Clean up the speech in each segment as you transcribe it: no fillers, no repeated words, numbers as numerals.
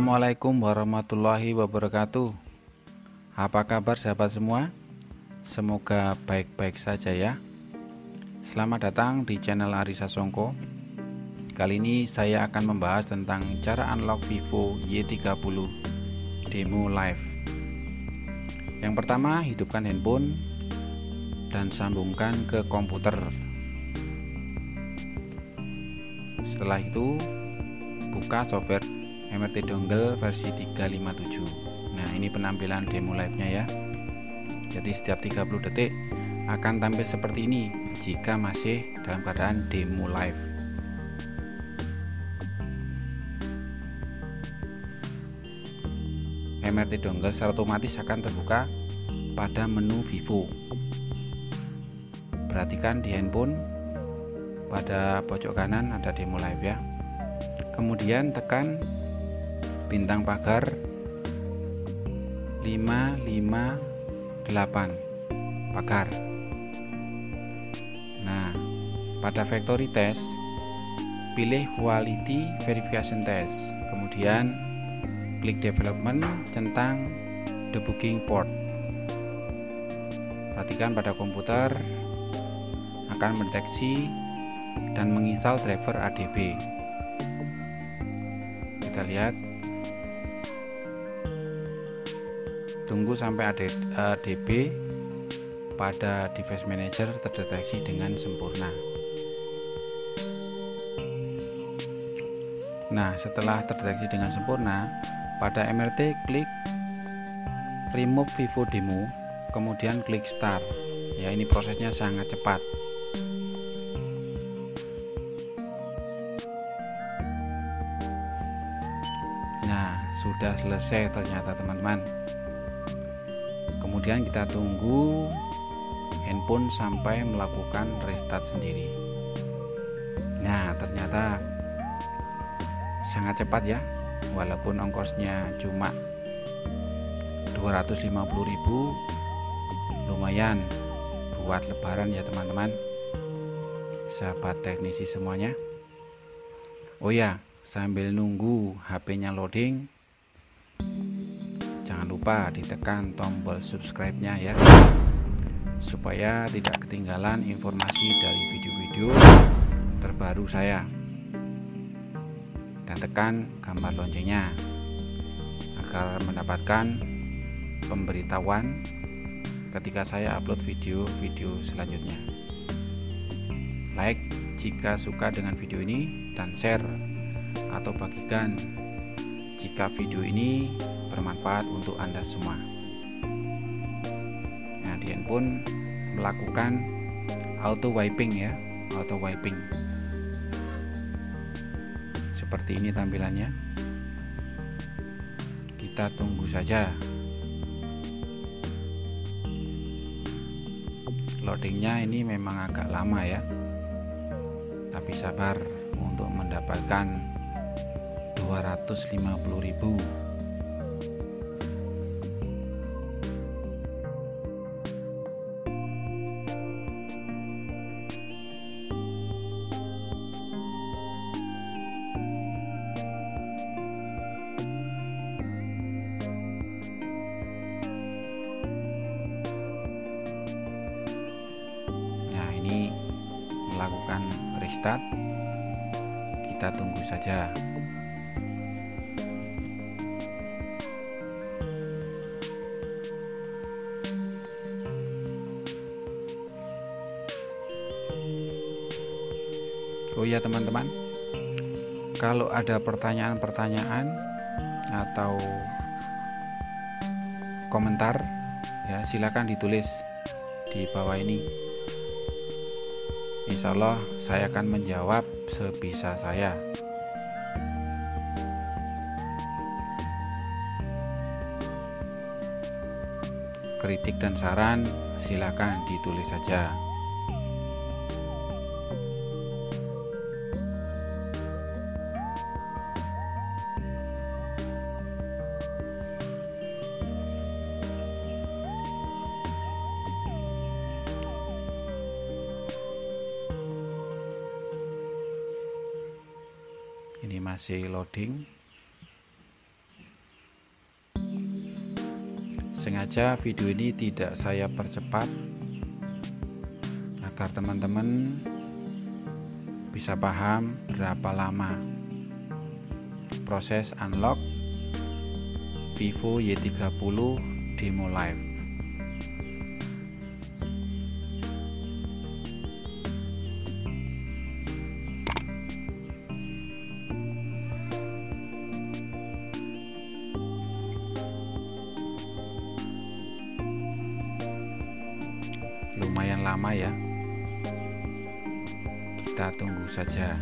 Assalamualaikum warahmatullahi wabarakatuh. Apa kabar sahabat semua? Semoga baik-baik saja ya. Selamat datang di channel Ari Sasongko. Kali ini saya akan membahas tentang cara unlock Vivo Y30 demo live. Yang pertama, hidupkan handphone dan sambungkan ke komputer. Setelah itu, buka software MRT Dongle versi 357. Nah, ini penampilan demo live-nya ya. Jadi setiap 30 detik akan tampil seperti ini jika masih dalam keadaan demo live. MRT Dongle secara otomatis akan terbuka pada menu Vivo. Perhatikan di handphone pada pojok kanan ada demo live ya. Kemudian tekan bintang pagar 558 pagar. Nah, pada factory test pilih quality verification test, kemudian klik development, centang debugging port. Perhatikan pada komputer akan mendeteksi dan menginstal driver ADB. Kita lihat, tunggu sampai ADB pada device manager terdeteksi dengan sempurna. Nah, setelah terdeteksi dengan sempurna, pada MRT klik remove Vivo demo, kemudian klik start. Ya, ini prosesnya sangat cepat. Nah, sudah selesai ternyata teman-teman. Kemudian kita tunggu handphone sampai melakukan restart sendiri. Nah, ternyata sangat cepat ya. Walaupun ongkosnya cuma 250.000, lumayan buat lebaran ya teman-teman, sahabat teknisi semuanya. Oh ya, sambil nunggu HP-nya loading, jangan lupa ditekan tombol subscribe-nya ya, supaya tidak ketinggalan informasi dari video-video terbaru saya. Dan tekan gambar loncengnya agar mendapatkan pemberitahuan ketika saya upload video-video selanjutnya. Like jika suka dengan video ini, dan share atau bagikan jika video ini bermanfaat untuk Anda semua. Nah, di handphone melakukan auto wiping ya, auto wiping. Seperti ini tampilannya. Kita tunggu saja. Loadingnya ini memang agak lama ya, tapi sabar untuk mendapatkan 250.000. Melakukan restart, kita tunggu saja. Oh ya teman-teman, kalau ada pertanyaan-pertanyaan atau komentar ya, silakan ditulis di bawah ini. Insya Allah saya akan menjawab sebisa saya. Kritik dan saran silakan ditulis saja. Ini masih loading. Sengaja video ini tidak saya percepat agar teman-teman bisa paham berapa lama proses unlock Vivo Y30 Demo Live. Lumayan lama ya, kita tunggu saja.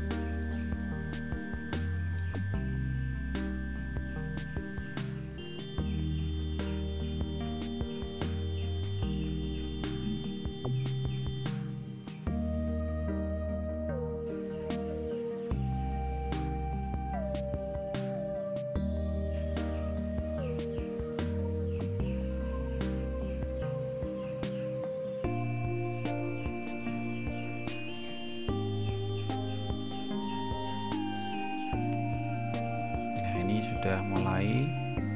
Ini sudah mulai,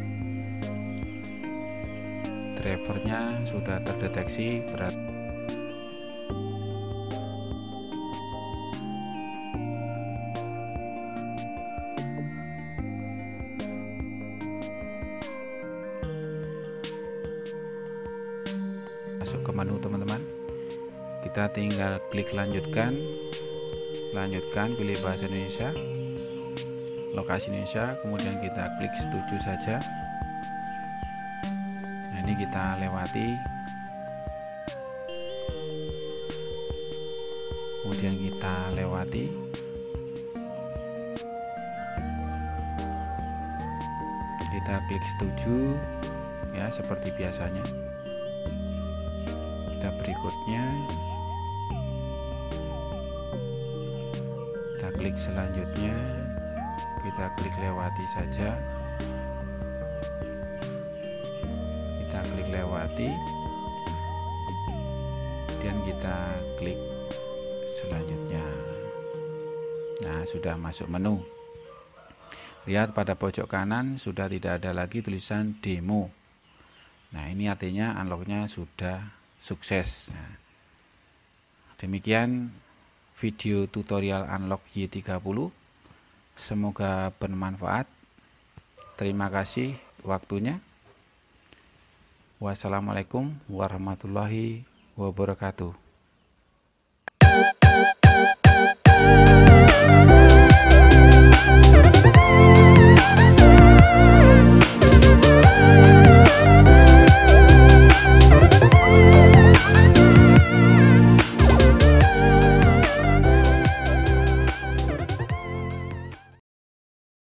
drivernya sudah terdeteksi berat. Masuk ke menu teman-teman, kita tinggal klik lanjutkan, pilih bahasa Indonesia, lokasi Indonesia, kemudian kita klik setuju saja. Nah, ini kita lewati, kemudian kita lewati, kita klik setuju ya, seperti biasanya. Kita berikutnya, kita klik selanjutnya, kita klik lewati saja, kita klik lewati, dan kita klik selanjutnya. Nah, sudah masuk menu. Lihat pada pojok kanan sudah tidak ada lagi tulisan demo. Nah, ini artinya unlocknya sudah sukses. Nah, demikian video tutorial unlock Y30. Semoga bermanfaat. Terima kasih waktunya. Wassalamualaikum warahmatullahi wabarakatuh.